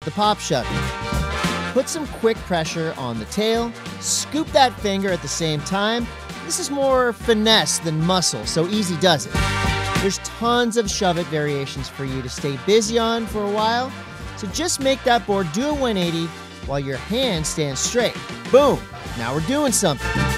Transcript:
the pop shove it. Put some quick pressure on the tail, scoop that finger at the same time. This is more finesse than muscle, so easy does it. There's tons of shove it variations for you to stay busy on for a while, so just make that board do a 180 while your hand stands straight. Boom! Now we're doing something.